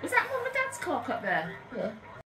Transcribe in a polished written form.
Is that Mum and Dad's clock up there? Yeah.